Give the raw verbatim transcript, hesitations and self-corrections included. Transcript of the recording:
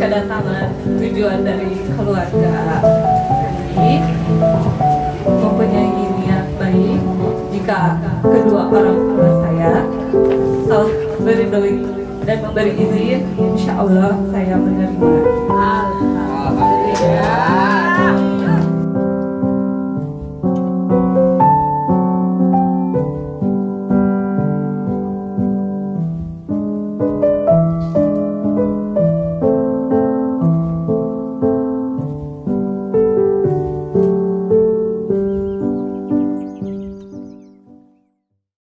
kedatangan tujuan dari keluarga ini mempunyai niat baik jika kedua orang tua saya telah beri dan memberi izin, insya Allah saya menerima. Alhamdulillah.